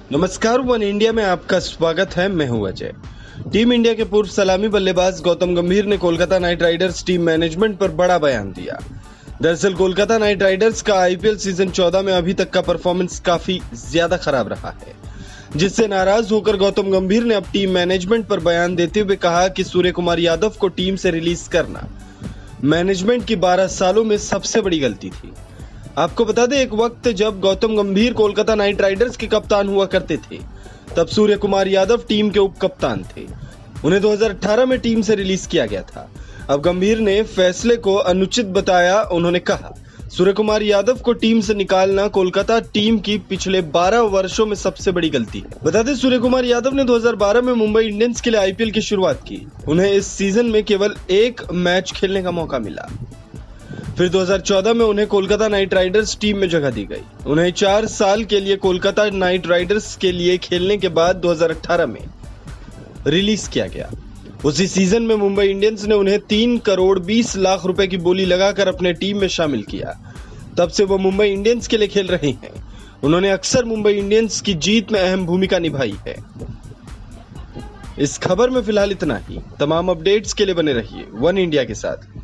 नमस्कार, one India में आपका स्वागत है। मैं हूं अजय। टीम इंडिया के पूर्व सलामी बल्लेबाज गौतम गंभीर ने Kolkata Knight Riders team management पर बड़ा बयान दिया। दरअसल कोलकाता नाइट राइडर्स का आईपीएल सीजन 14 में अभी तक का परफॉर्मेंस काफी ज्यादा खराब रहा है, जिससे नाराज होकर गौतम गंभीर ने अब टीम मैनेजमेंट पर बयान देते हुए कहा कि सूर्य कुमार यादव को टीम से रिलीज करना मैनेजमेंट की 12 सालों में सबसे बड़ी गलती थी। आपको बता दें, एक वक्त जब गौतम गंभीर कोलकाता नाइट राइडर्स के कप्तान हुआ करते थे, तब सूर्य कुमार यादव टीम के उप कप्तान थे। उन्हें 2018 में टीम से रिलीज किया गया था। अब गंभीर ने फैसले को अनुचित बताया। उन्होंने कहा, सूर्य कुमार यादव को टीम से निकालना कोलकाता टीम की पिछले 12 वर्षों में सबसे बड़ी गलती है। बता दें, सूर्य कुमार यादव ने 2012 में मुंबई इंडियंस के लिए आईपीएल की शुरुआत की। उन्हें इस सीजन में केवल एक मैच खेलने का मौका मिला। फिर 2014 में उन्हें कोलकाता नाइट राइडर्स टीम में जगह दी गई। उन्हें 4 साल के लिए कोलकाता नाइट राइडर्स के लिए खेलने के बाद 2018 में रिलीज किया गया। उसी सीजन में मुंबई इंडियंस ने उन्हें 3 करोड़ 20 लाख रुपए की बोली लगाकर अपने टीम में शामिल किया। तब से वो मुंबई इंडियंस के लिए खेल रहे हैं। उन्होंने अक्सर मुंबई इंडियंस की जीत में अहम भूमिका निभाई है। इस खबर में फिलहाल इतना ही। तमाम अपडेट्स के लिए बने रहिए वन इंडिया के साथ।